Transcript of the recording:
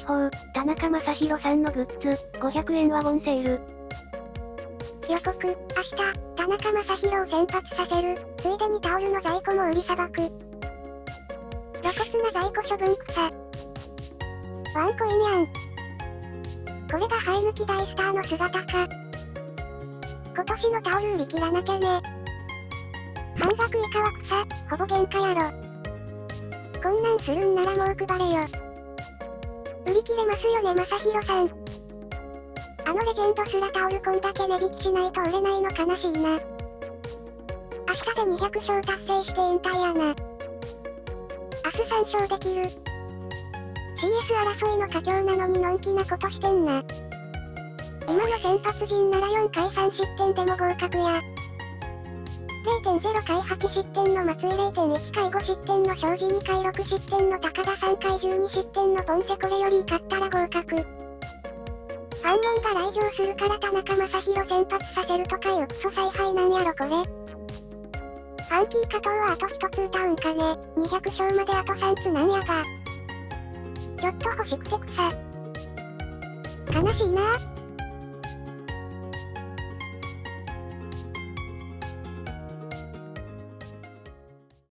報、田中将大さんのグッズ、500円ワゴンセール。 予告、明日、田中将大を先発させる、ついでにタオルの在庫も売りさばく。露骨な在庫処分草。ワンコインやん。これが生え抜き大スターの姿か。今年のタオル売り切らなきゃね。半額以下は草、ほぼ原価やろ。こんなんするんならもう配れよ。売り切れますよね正宏さん。あのレジェンドすらタオルこんだけ値引きしないと売れないの悲しいな。明日で200勝達成して引退やな。明日3勝できる。CS 争いの佳境なのにのんきなことしてんな。今の先発陣なら4回3失点でも合格や。0.0 回8失点の松井 0.1 回5失点の庄司2回6失点の高田3回12失点のポンセこれより勝ったら合格。ファンモンが来場するから田中将大先発させるとかいうクソ采配なんやろこれ。ファンキー加藤はあと1つ歌うんかね。200勝まであと3つなんやが。ちょっと欲しくて草。悲しいなぁ。